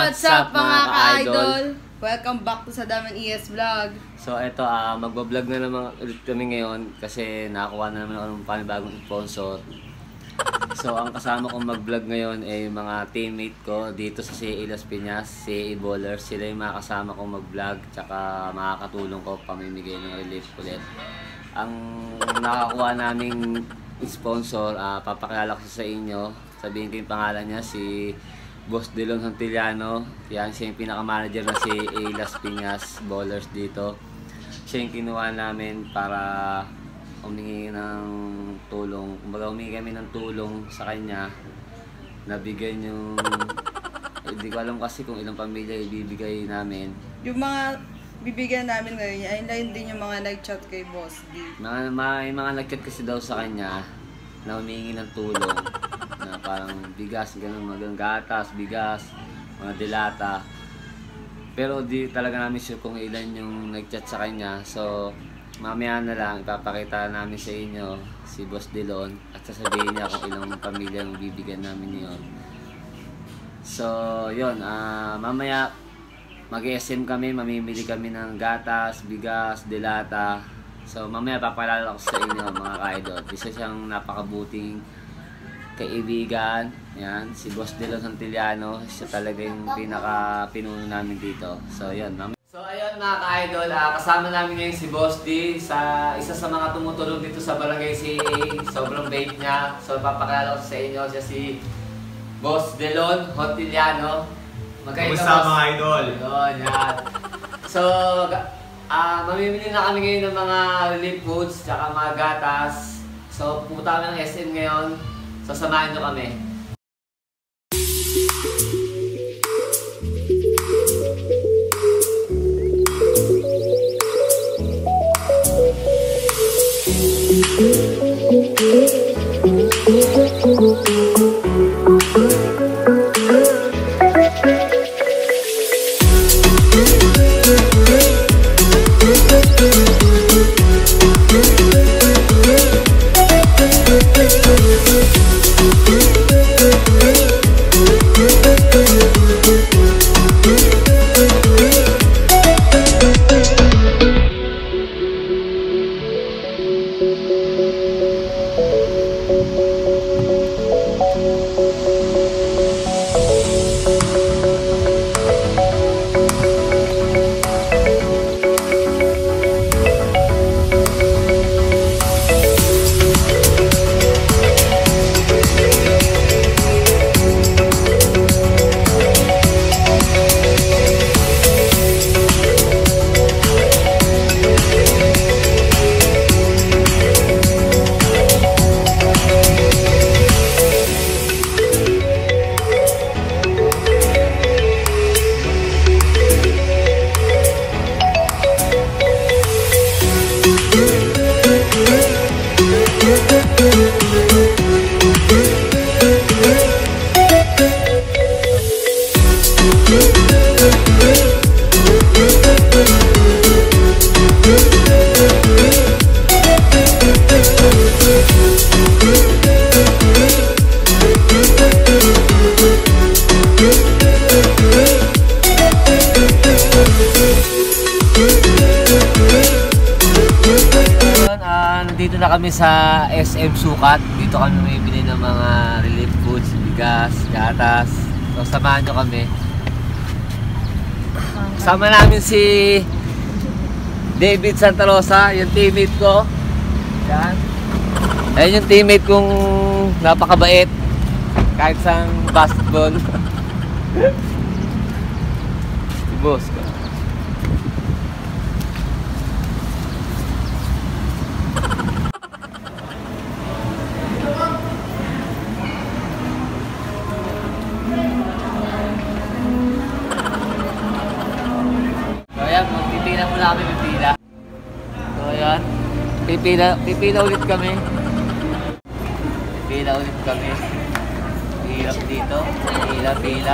What's up mga ka-idol? Welcome back to sa Daman ES Vlog. So ito, magbablog na naman ulit kami ngayon kasi nakakuha na naman ako ng panibagong sponsor. So ang kasama kong mag-vlog ngayon ay mga teammate ko dito sa CA Las Piñas, CA Bowlers. Sila yung mga kasama kong mag-vlog tsaka makakatulong ko pamimigay ng relief ulit. Ang nakakuha naming sponsor, papakilala ko sa inyo. Sabihin ko yung pangalan niya, si Boss Delon Hantiliano. Yan, siya yung pinaka-manager na si Las Piñas Bowlers dito. Siya yung kinuha namin para humingi ng tulong. Kumbaga humingi kami ng tulong sa kanya. Nabigyan yung... Hindi ko alam kasi kung ilang pamilya ibibigay namin. Yung mga bibigyan namin ngayon, ayun din yung mga nag-chat kay Boss D. May mga nag-chat kasi daw sa kanya na humingi ng tulong. Na parang bigas, ganun, mga gatas, bigas, mga dilata. Pero di talaga namin sure kung ilan yung nag-chat sa kanya. So, mamaya na lang, ipapakita namin sa inyo si Boss Delon at sasabihin niya kung ilang pamilya yung bibigyan namin yun. So, yun, mamaya mag-SM kami, mamimili kami ng gatas, bigas, dilata. So, mamaya papalala ko sa inyo mga ka-idol. Isa siyang napakabuting kaibigan, yan, si Boss Delon Hantiliano. Siya talaga yung pinaka-pinuno namin dito. So, yun. So, ayun mga ka-idol, kasama namin ngayon si Boss D, isa sa mga tumutulong dito sa Barangay CA. Sobrang bait niya. So, papakilala ko sa inyo, siya si Boss Delon Hantiliano. Kumusta mga idol? Yun, yan. So, mamimili na kami ngayon ng mga relief foods, tsaka mga gatas. So, pumunta kami ng SM ngayon. So, samahan nyo kami. Dito na kami sa SM Sukat. Dito kami bibili ng mga relief foods, bigas, gatas. So, samahan nyo kami. Sama namin si David Santa Rosa, yung teammate ko. Yan. Ayan yung teammate kong napakabait. Kahit sa basketball. Si Boss ko. Muna kami pipila. So ayan, pipila ulit kami. Pipila ulit kami. Hirap dito, pila.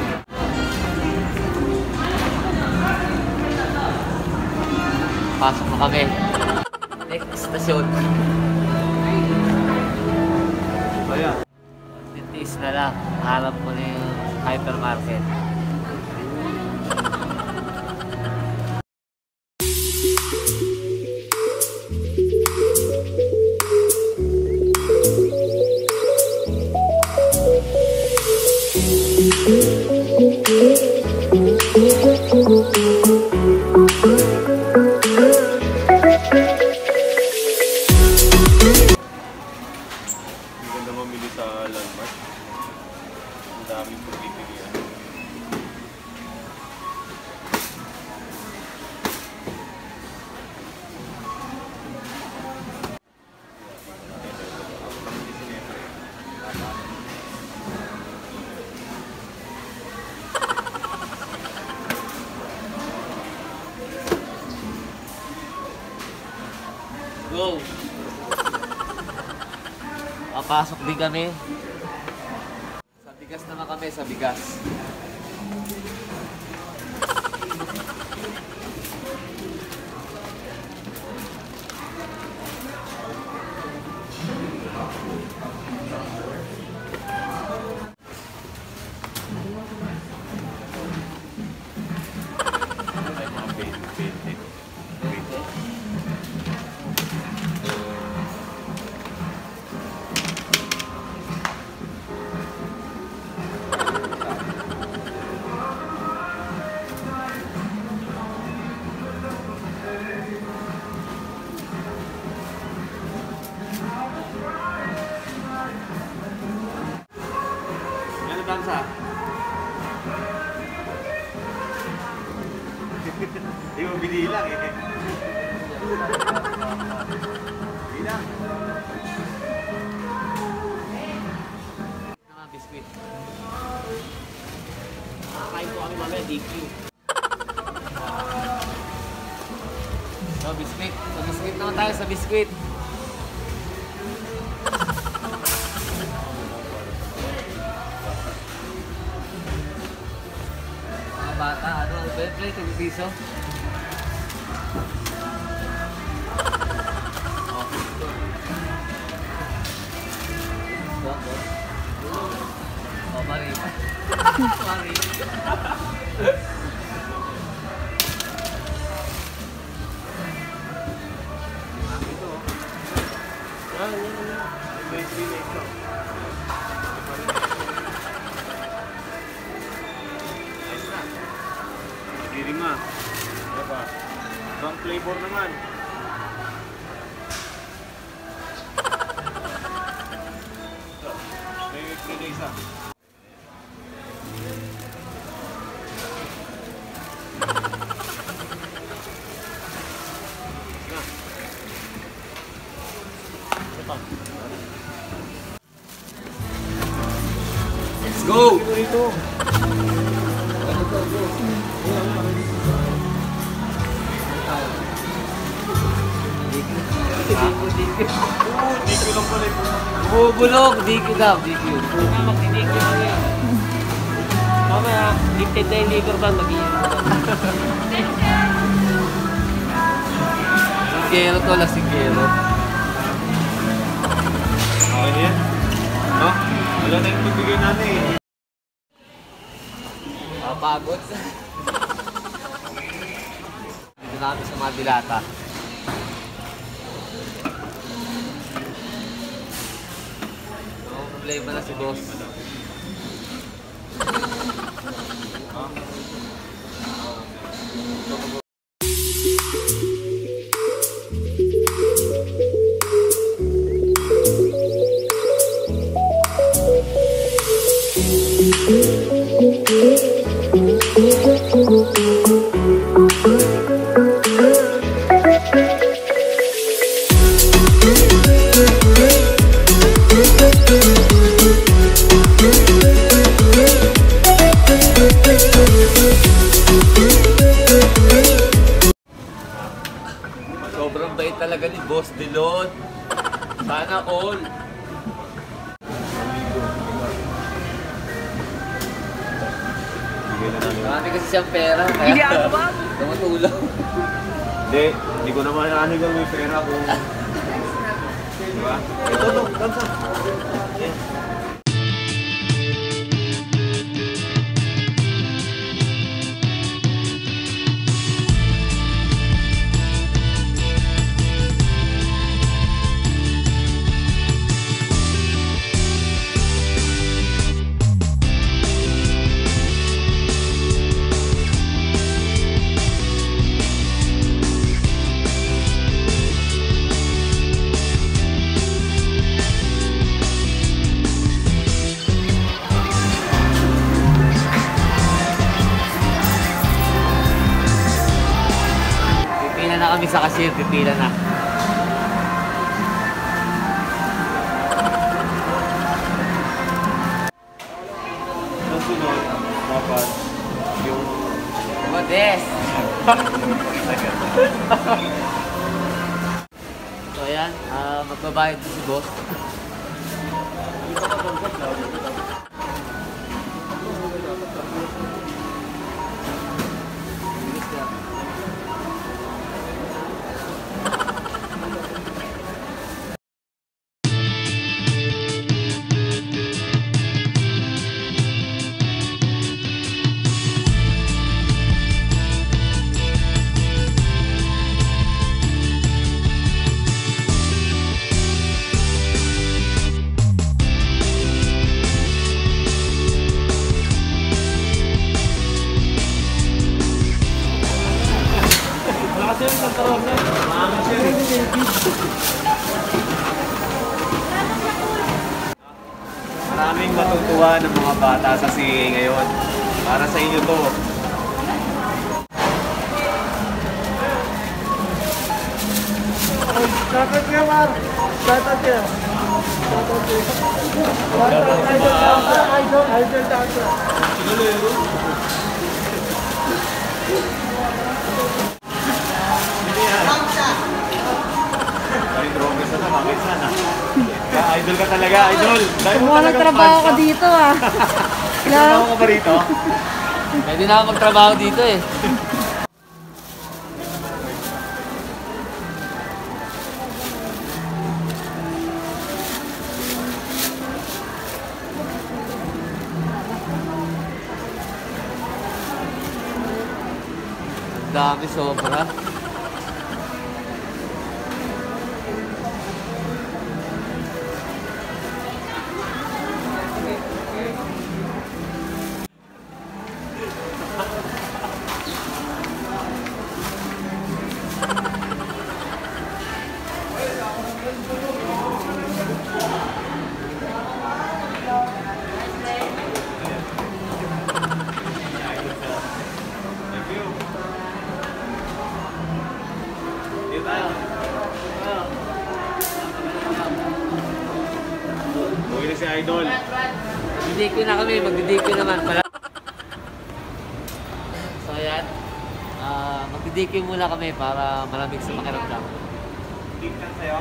Pasok na kami. Next station. Kaya. Titis na lang. Harap mo na yung hypermarket. Maganda mamili sa landmark. Ang daming pagpipilian. Go! Papasok din kami. Sa bigas naman kami, sa bigas. Ano tansa? Hindi mo binilang eh. Bilang. Mga biskuit. Kain po kami mamaya, DQ. So, biskuit. Sa biskuit naman tayo, sa biskuit. Mga bata, ano, play, piso. Oh, mari. Mari. May free na ito. Ayos na. Dirima. Diba? Ibang flavor naman. Ito. May free na isa. Let's go! Thank you lang pala ito. Bubulog! DQ daw, DQ. Magdi-DQ na yan. Mamaya, lifted na yung liver band, mag-iinom. Singgero to, lasinggero. Okay na yan? No? Wala na yung pagbigay natin eh. Pagod. Dito na kami sa mga dilata. So, problema na si boss. Sobrang bait talaga ni Boss Dilon. Sana all. Bigay na namin. Marami kasi siyang pera. Kaya tumutulong. Hindi ko naman ano yung may pera kung... Diba? Ito, dansa. Ayan. Pipila na kami sa cashier, pipila na. Nasunod, dapat yung... Mades! So ayan, magbabayad din si boss. Maraming matutuwa ng mga bata sa CA ngayon. Para sa inyo to. Dapat niya, Mar. Dapat niya. Idol dancer. Ay, drogas na bakit sana? Idol ka talaga, idol. Dahil mo Kumuha talagang nagtrabaho fans ka dito ah. Trabaho ka ba rito? Pwede na ako magtrabaho dito eh. Ang dami sobra. Dito tayo. Uwi na si Idol. Magdidiko na kami, magdidiko naman pala. So ayan, magdidiko muna kami para malamig sa pakiramdam. Tingnan sa'yo.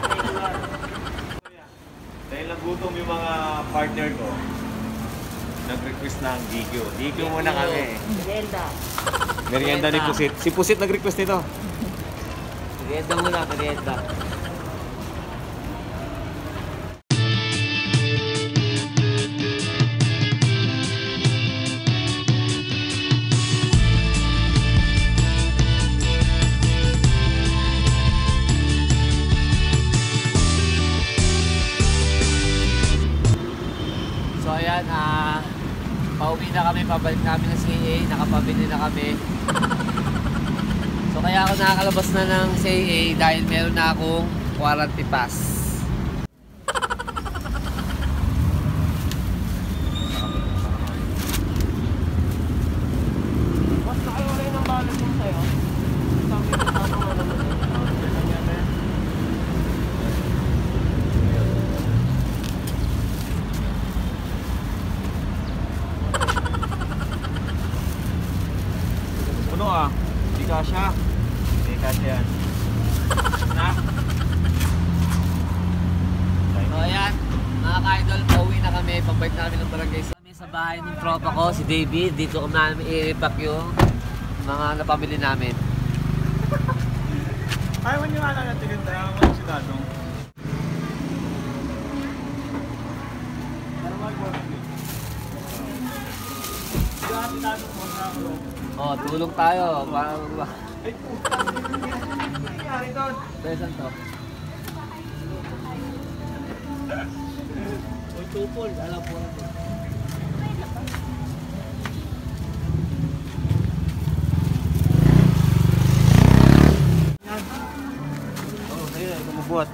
Dahil nagutom yung mga partner ko, nag-request na ang DQ. DQ muna kami. Merienda ni Pusit. Si Pusit nag-request nito. Merienda muna, merienda. So ayan, pauwi na kami, pabalik namin ng CA, nakapabili na kami. So kaya ako nakakalabas na ng CA dahil meron na akong warranty pass. Mas nakiwalay ng balot mo sa'yo. Sabi ko, tama nga naman. Puno ah. Hindi kasya. Hindi kasya yan. Na? So ayan, mga ka-idol, pauwi na kami, pabalik na kami ng barangay. So, kami sa bahay ng tropa ko, si David, dito kami namin i-repack yung mga napabili namin. Ayaw mo niwala na tigil tayo mga si Dadong. Para mag-working. Diba si Dadong mo na ako? Oh, tulog tayo. Para ba? Ay, puta. Ano nangyari doon? Pesan to. Oy, tupol. Alam po na. Oo, ayun, kumubuhat.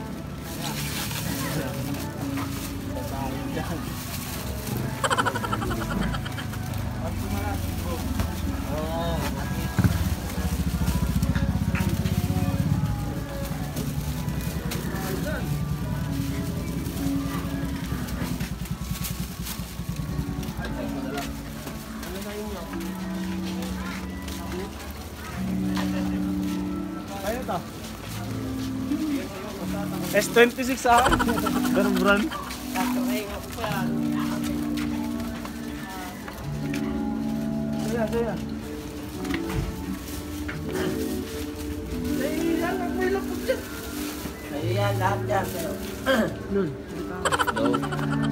Ayun to. S26 sa akin. Ganun brand. Saya, saya. Sa'yo yan, lahat yan. Hello.